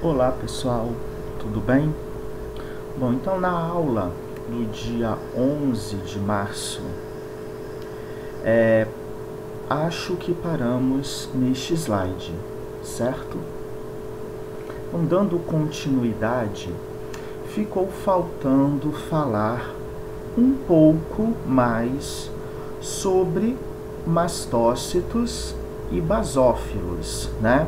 Olá pessoal, tudo bem? Bom, então na aula do dia 11 de março, acho que paramos neste slide, certo? Então, dando continuidade, ficou faltando falar um pouco mais sobre mastócitos e basófilos, né?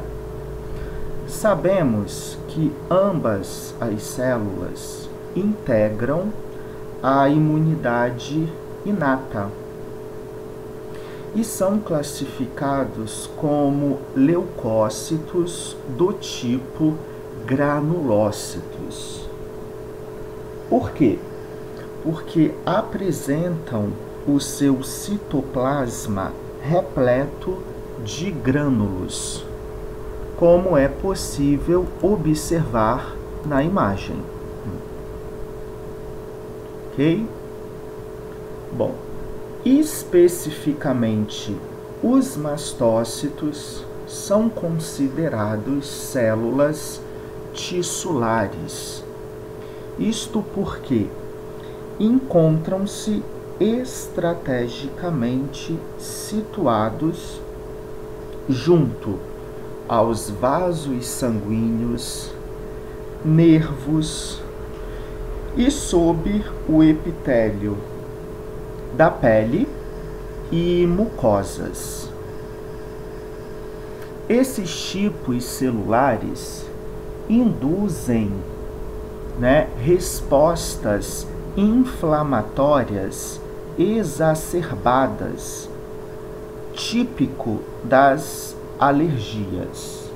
Sabemos que ambas as células integram a imunidade inata e são classificados como leucócitos do tipo granulócitos. Por quê? Porque apresentam o seu citoplasma repleto de grânulos, como é possível observar na imagem. Ok? Bom, especificamente, os mastócitos são considerados células tissulares. Isto porque encontram-se estrategicamente situados junto aos vasos sanguíneos, nervos e sob o epitélio da pele e mucosas. Esses tipos celulares induzem, respostas inflamatórias exacerbadas, típico das alergias.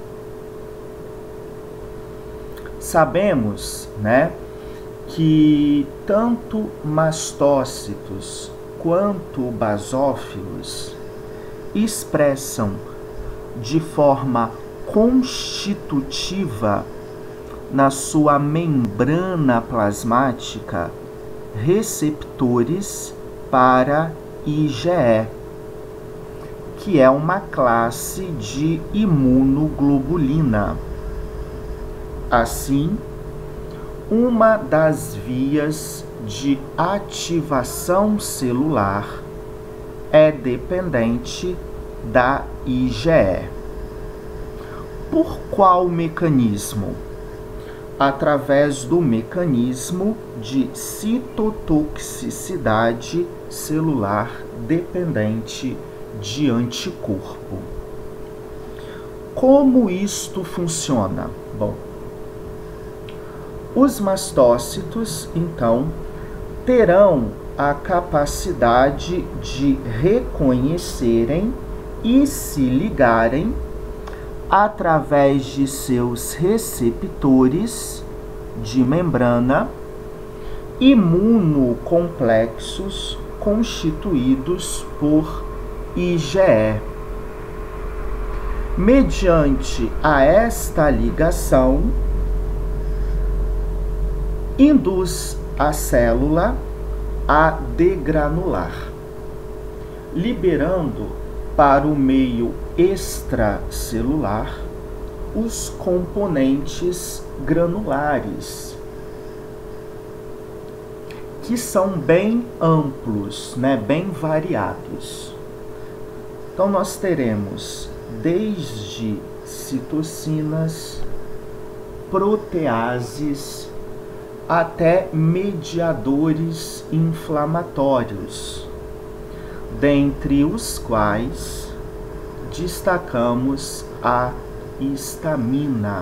Sabemos, que tanto mastócitos quanto basófilos expressam de forma constitutiva na sua membrana plasmática receptores para IgE, que é uma classe de imunoglobulina. Assim, uma das vias de ativação celular é dependente da IgE. Por qual mecanismo? Através do mecanismo de citotoxicidade celular dependente de anticorpo. Como isto funciona? Bom, os mastócitos, então, terão a capacidade de reconhecerem e se ligarem através de seus receptores de membrana imunocomplexos constituídos por IgE. Mediante a esta ligação, induz a célula a degranular, liberando para o meio extracelular os componentes granulares, que são bem amplos, bem variados. Então, nós teremos desde citocinas, proteases, até mediadores inflamatórios, dentre os quais destacamos a histamina.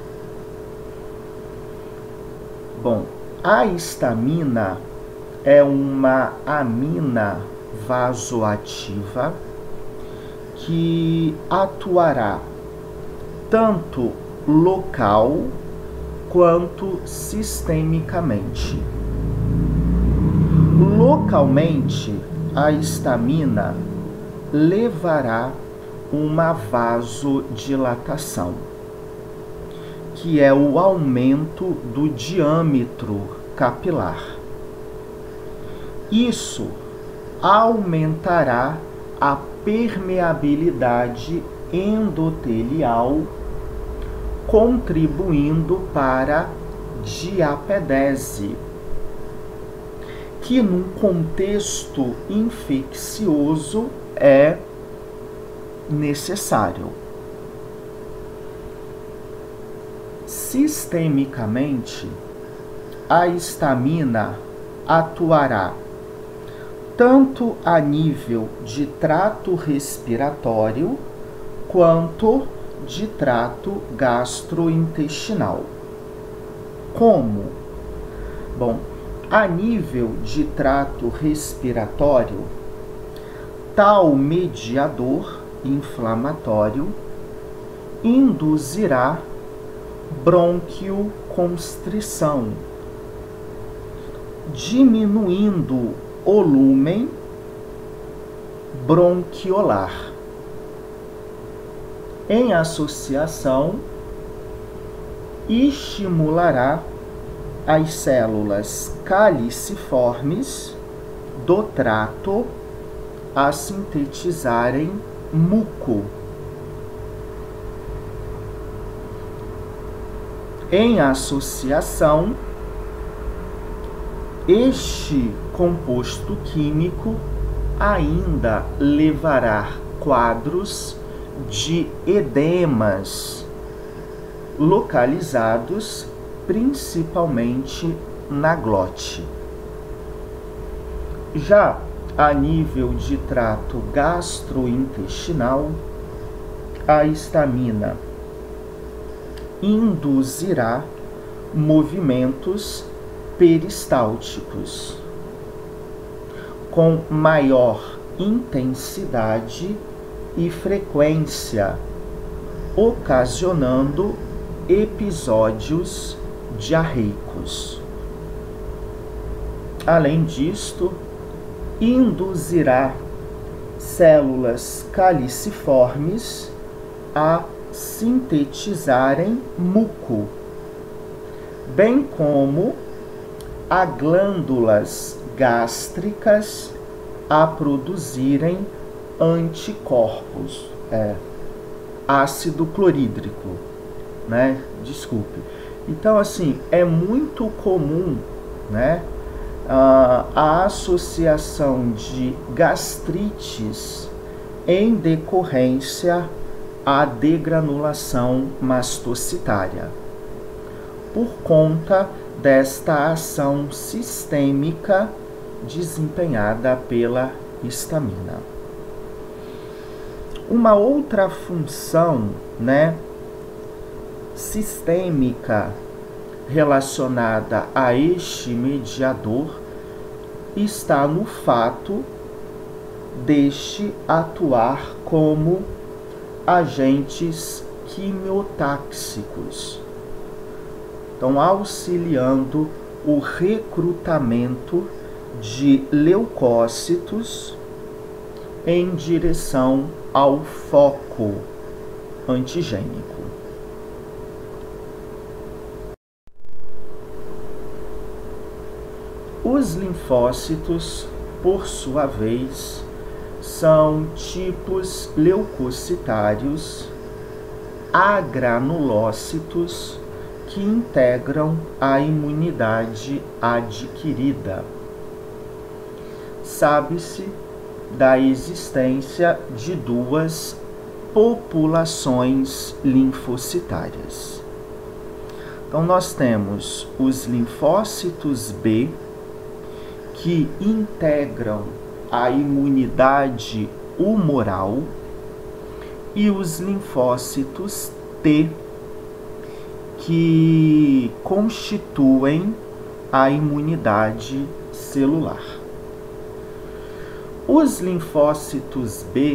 Bom, a histamina é uma amina vasoativa que atuará tanto local quanto sistemicamente. Localmente, a histamina levará uma vasodilatação, que é o aumento do diâmetro capilar. Isso aumentará a permeabilidade endotelial, contribuindo para a diapedese, que num contexto infeccioso é necessário. Sistemicamente, a histamina atuará tanto a nível de trato respiratório quanto de trato gastrointestinal. Como? Bom, a nível de trato respiratório, tal mediador inflamatório induzirá bronquioconstrição, diminuindo o lumen bronquiolar. Em associação, estimulará as células caliciformes do trato a sintetizarem muco. Em associação, este composto químico ainda levará quadros de edemas localizados principalmente na glote. Já a nível de trato gastrointestinal, a histamina induzirá movimentos peristálticos com maior intensidade e frequência, ocasionando episódios diarreicos. Além disto, induzirá células caliciformes a sintetizarem muco, bem como a glândulas gástricas a produzirem anticorpos, ácido clorídrico, né? Desculpe. Então, assim, é muito comum, né, a associação de gastrites em decorrência à degranulação mastocitária, por conta desta ação sistêmica desempenhada pela histamina. Uma outra função, né, sistêmica relacionada a este mediador está no fato deste atuar como agentes quimiotáxicos, então auxiliando o recrutamento de leucócitos em direção ao foco antigênico. Os linfócitos, por sua vez, são tipos leucocitários agranulócitos que integram a imunidade adquirida. Sabe-se da existência de duas populações linfocitárias. Então, nós temos os linfócitos B, que integram a imunidade humoral, e os linfócitos T, que constituem a imunidade celular. Os linfócitos B,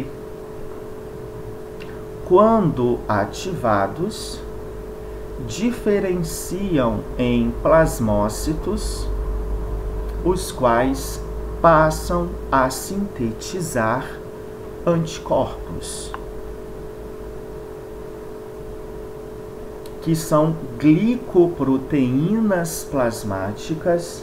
quando ativados, diferenciam em plasmócitos, os quais passam a sintetizar anticorpos, que são glicoproteínas plasmáticas,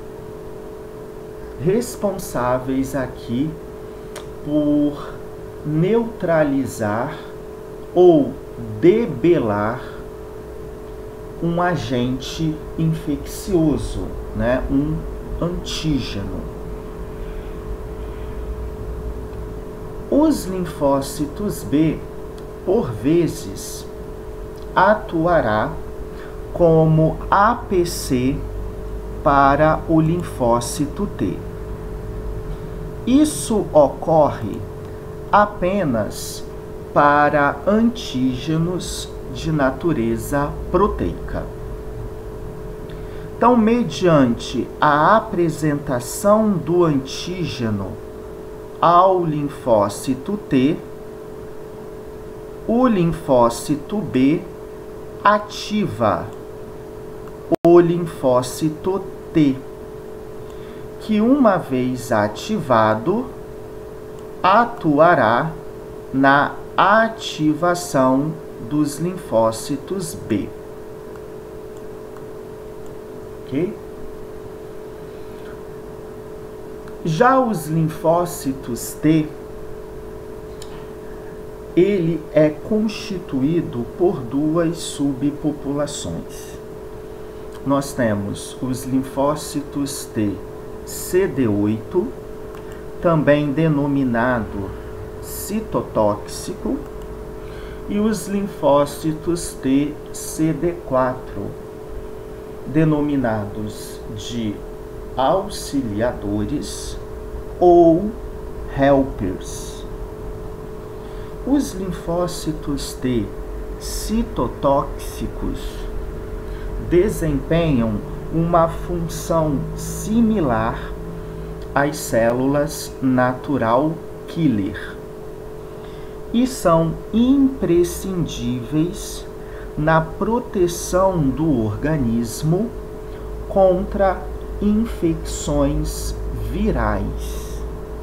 responsáveis aqui por neutralizar ou debelar um agente infeccioso, né? Um antígeno. Os linfócitos B, por vezes, atuará como APC para o linfócito T. Isso ocorre apenas para antígenos de natureza proteica. Então, mediante a apresentação do antígeno ao linfócito T, o linfócito B ativa o linfócito T, que, uma vez ativado, atuará na ativação dos linfócitos B. Ok? Já os linfócitos T, ele é constituído por duas subpopulações. Nós temos os linfócitos T CD8, também denominado citotóxico, e os linfócitos T CD4, denominados de auxiliadores ou helpers. Os linfócitos T citotóxicos desempenham uma função similar às células natural killer e são imprescindíveis na proteção do organismo contra infecções virais.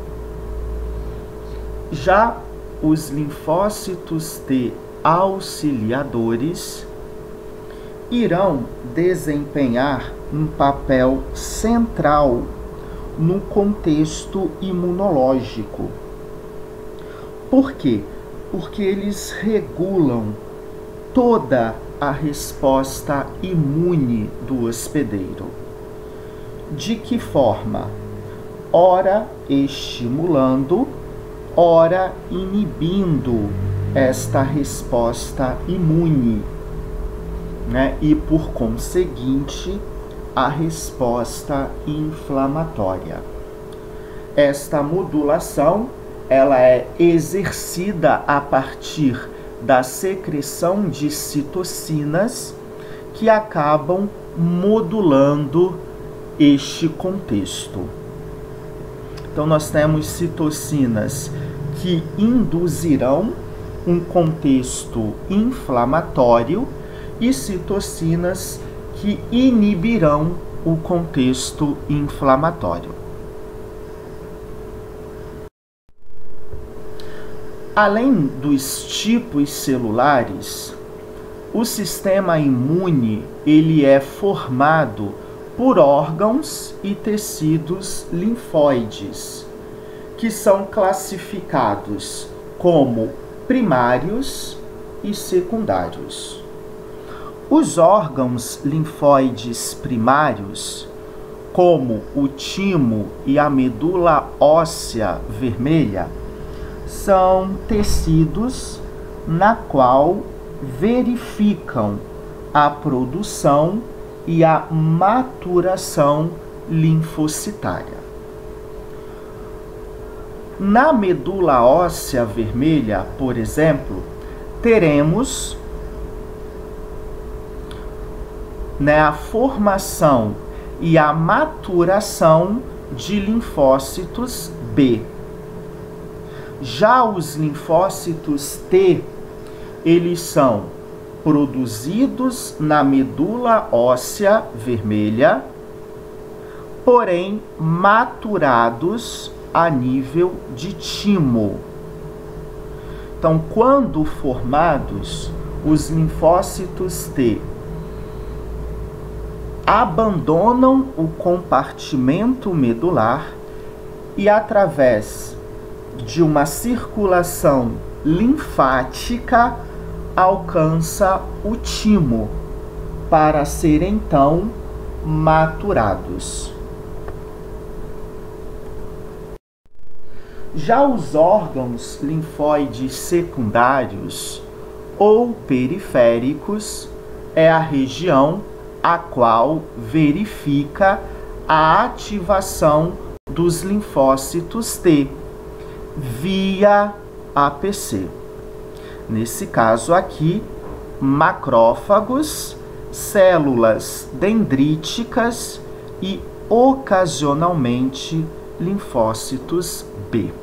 Já os linfócitos T auxiliadores irão desempenhar um papel central no contexto imunológico. Por quê? Porque eles regulam toda a resposta imune do hospedeiro. De que forma? Ora estimulando, ora inibindo esta resposta imune, né? E, por conseguinte, a resposta inflamatória. Esta modulação, ela é exercida a partir da secreção de citocinas que acabam modulando este contexto. Então, nós temos citocinas que induzirão um contexto inflamatório e citocinas que inibirão o contexto inflamatório. Além dos tipos celulares, o sistema imune ele é formado por órgãos e tecidos linfóides, que são classificados como primários e secundários. Os órgãos linfóides primários, como o timo e a medula óssea vermelha, são tecidos na qual verificam a produção e a maturação linfocitária. Na medula óssea vermelha, por exemplo, teremos a formação e a maturação de linfócitos B. Já os linfócitos T, eles são produzidos na medula óssea vermelha, porém maturados a nível de timo. Então, quando formados, os linfócitos T abandonam o compartimento medular e, através de uma circulação linfática, alcança o timo, para serem então maturados. Já os órgãos linfóides secundários ou periféricos é a região a qual verifica a ativação dos linfócitos T via APC. Nesse caso aqui, macrófagos, células dendríticas e, ocasionalmente, linfócitos B.